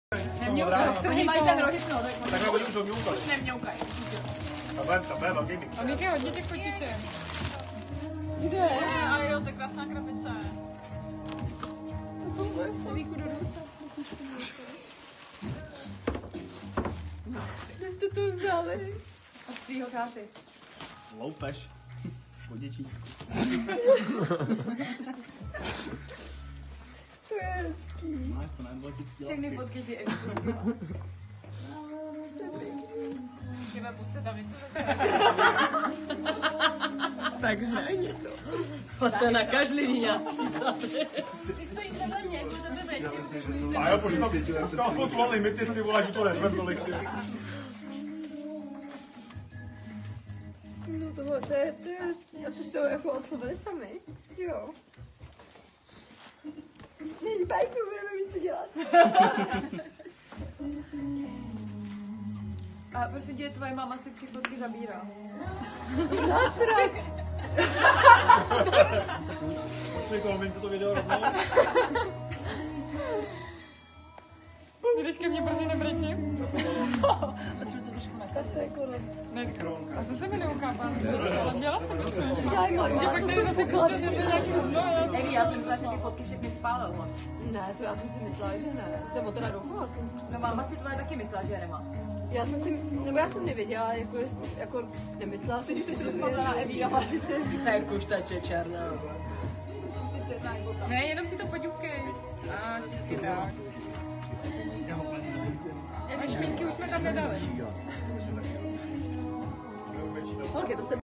Nemňoukají. Oni mají ten rohy, no. Takhle oni už to mňoukají. Už nemňoukají. Tam je velký mix. A mít je hodně těch kočiček. Kde? A jo, to je krásná krabice. To jsou moje flavíku do ruce. Kde jste to vzali? Od svýho táty. Loupeš. Po děčínsku. To je hezký. Máš to nebylo ti Všechny fotky ti expozují. Těme puste tam něco. Tak hraj něco. To na každý nějaký. Ty stojíš vedle mě, bude to dobrý. A jo, protože to aspoň tohle limity, ty vole, že to nezvem tolik. No tohle, to je hezký. A ty jste ho jako oslovili sami? Jo. Není bajku, budeme mít co dělat. A prosím tě, tvoje máma si 3 fotky zabírá. Násrak. Musím kolmince to video rovnou. Jdeš ke mně, protože nebrečím? Potřebuji to trošku Tak to je konec. Ne, A to se mi neukápám. Ale měla jsem myšlenku. Dělej, Maru, Že pak tady zase když jsem nějaký Evi, já jsem myslela, že ty fotky všechny spálil, on. Ne, to já jsem si myslela, že ne. Nebo teda doufala jsem si. No máma si tvoje taky myslela, že je nemá. Já jsem nevěděla, jako nemyslela jsem, Teď už jsi rozmazaná, Evi, ale že se... Tak už tače černá. jsi černá i bota. Ne, jenom si to poďukej. A díky tak. A šminky už jsme tam nedali. Holky, to jste